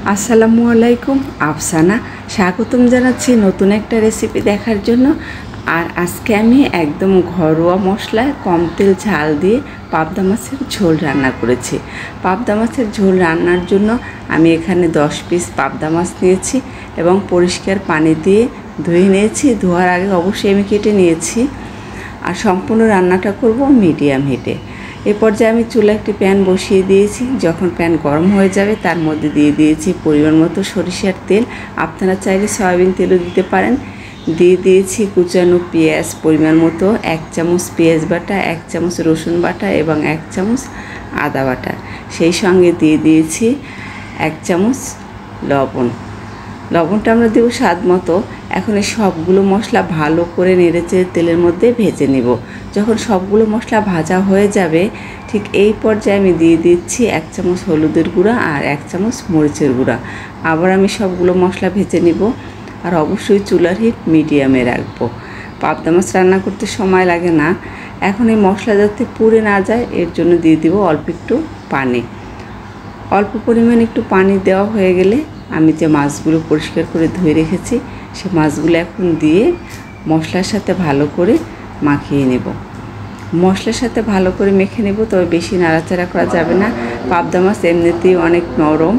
আসসালামু আলাইকুম। আফসানা স্বাগতম জানাচ্ছি নতুন একটা রেসিপি দেখার জন্য। আর আজকে আমি একদম ঘরোয়া মশলায় কম তেল ঝাল দিয়ে পাবদা মাছের ঝোল রান্না করেছি। পাবদা মাছের ঝোল রান্নার জন্য আমি এখানে 10 পিস পাবদা মাছ নিয়েছি এবং পরিষ্কার পানি দিয়ে ধুয়ে নিয়েছি। ধোয়ার আগে অবশ্যই আমি কেটে নিয়েছি। আর সম্পূর্ণ রান্নাটা করব মিডিয়াম হিটে। এ পর্যায়ে আমি চুলায় একটি প্যান বসিয়ে দিয়েছি। যখন প্যান গরম হয়ে যাবে তার মধ্যে দিয়ে দিয়েছি পরিমাণ মতো সরিষার তেল। আপনারা চাইলে সয়াবিন তেলও দিতে পারেন। দিয়ে দিয়েছি কুচানো পেঁয়াজ পরিমাণ মতো, 1 চামচ পেঁয়াজ বাটা, 1 চামচ রসুন বাটা এবং 1 চামচ আদা বাটা। সেই সঙ্গে দিয়ে দিয়েছি 1 চামচ লবণ। লবণটা আমরা দেবো স্বাদ মতো। এখন এই সবগুলো মশলা ভালো করে নেড়েচেড়ে তেলের মধ্যে ভেজে নিব। যখন সবগুলো মশলা ভাজা হয়ে যাবে ঠিক এই পর্যায়ে আমি দিয়ে দিচ্ছি 1 চামচ হলুদের গুঁড়া আর 1 চামচ মরিচের গুঁড়া। আবার আমি সবগুলো মশলা ভেজে নিব। আর অবশ্যই চুলার হিট মিডিয়ামে রাখবো। পাবদা মাছ রান্না করতে সময় লাগে না। এখন এই মশলা যাতে পুড়ে না যায় এর জন্য দিয়ে দিব অল্প একটু পানি। অল্প পরিমাণ একটু পানি দেওয়া হয়ে গেলে আমি যে মাছগুলো পরিষ্কার করে ধুয়ে রেখেছি সে মাছগুলো এখন দিয়ে মশলার সাথে ভালো করে মাখিয়ে নেব। মশলার সাথে ভালো করে মেখে নেব, তবে বেশি নাড়াচাড়া করা যাবে না। পাবদা মাছ এমনিতেই অনেক নরম।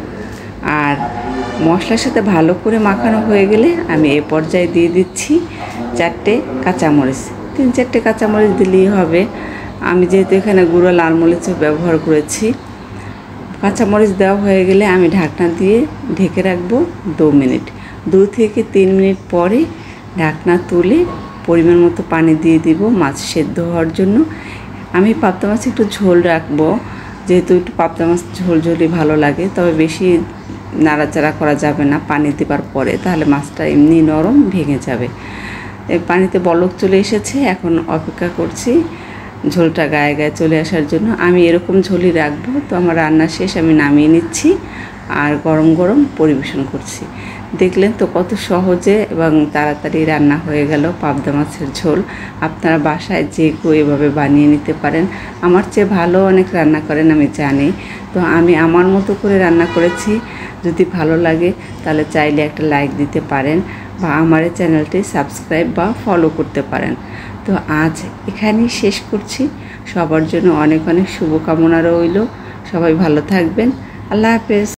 আর মশলার সাথে ভালো করে মাখানো হয়ে গেলে আমি এ পর্যায়ে দিয়ে দিচ্ছি 4টে কাঁচামরিচ। 3-4টে কাঁচামরিচ দিলেই হবে। আমি যেহেতু এখানে গুঁড়ো লাল মরিচও ব্যবহার করেছি। কাঁচামরিচ দেওয়া হয়ে গেলে আমি ঢাকনা দিয়ে ঢেকে রাখবো 2 মিনিট। 2 থেকে 3 মিনিট পরে ঢাকনা তুলে পরিমাণ মতো পানি দিয়ে দিব মাছ সেদ্ধ হওয়ার জন্য। আমি পাবদা মাছ একটু ঝোল রাখবো, যেহেতু একটু পাবদা মাছ ঝোল ঝোলই ভালো লাগে। তবে বেশি নাড়াচাড়া করা যাবে না পানি দেবার পরে, তাহলে মাছটা এমনি নরম ভেঙে যাবে। এই পানিতে বলক চলে এসেছে, এখন অপেক্ষা করছি ঝোলটা গায়ে গায়ে চলে আসার জন্য। আমি এরকম ঝোলই রাখবো। তো আমার রান্না শেষ, আমি নামিয়ে নিচ্ছি আর গরম গরম পরিবেশন করছি। দেখলেন তো কত সহজে এবং তাড়াতাড়ি রান্না হয়ে গেল পাবদা মাছের ঝোল। আপনারা বাসায় যে কেউ এভাবে বানিয়ে নিতে পারেন। আমার চেয়ে ভালো অনেক রান্না করেন আমি জানি। তো আমি আমার মতো করে রান্না করেছি। যদি ভালো লাগে তাহলে চাইলে একটা লাইক দিতে পারেন বা আমার এই চ্যানেলটি সাবস্ক্রাইব বা ফলো করতে পারেন। তো আজ এখানেই শেষ করছি। সবার জন্য অনেক অনেক শুভকামনা রইল। সবাই ভালো থাকবেন। আল্লাহ হাফেজ।